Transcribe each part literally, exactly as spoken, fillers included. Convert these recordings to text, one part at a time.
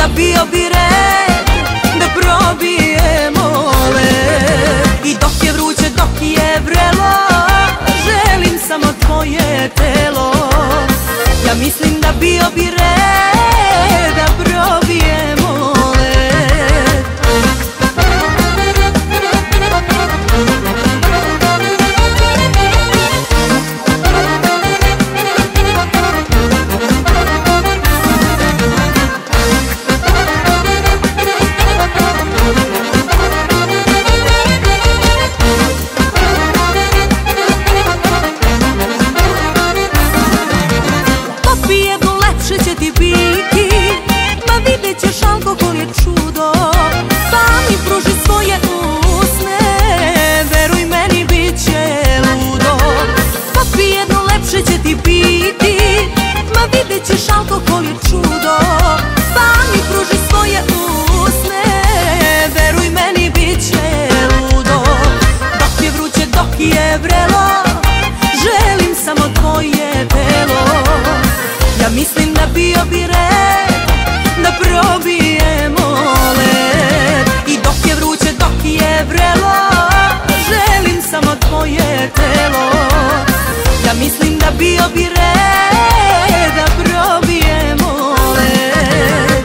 da bio bi red da probijemo led. I dok je vruće, dok je vrelo, želim samo tvoje telo. Ja mislim da bio bi red da probijemo led. Će ti biti, ma vidjet ćeš, alkohol je čudo. Pa mi pruži svoje usne, veruj meni, bit će ludo. Popi jednu, lepše će ti biti, ma vidjet ćeš, alkohol je čudo. Pa mi pruži svoje usne, veruj meni, bit će ludo. Dok je vruće, dok je vrelo, želim samo tvoje telo. Ja mislim da bio bi red da probijemo led. I dok je vruće, dok je vrelo, želim samo tvoje telo. Ja mislim da bio bi red da probijemo led.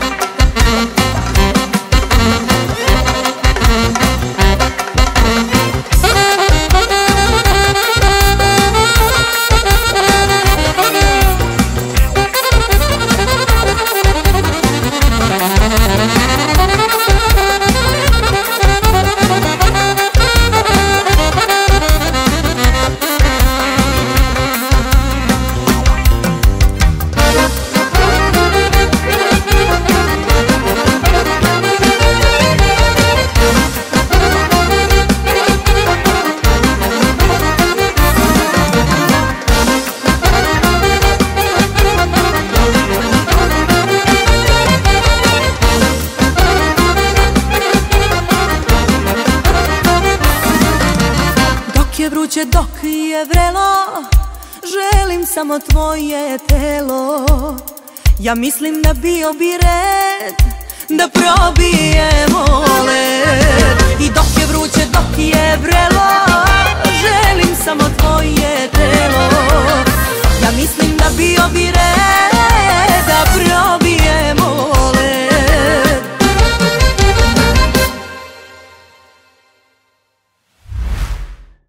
Vruće, dok je vrelo, želim samo tvoje telo. Ja mislim da bio bi red da probijemo led. I dok je vruće, dok je vrelo, želim samo tvoje telo. Ja mislim da bio bi red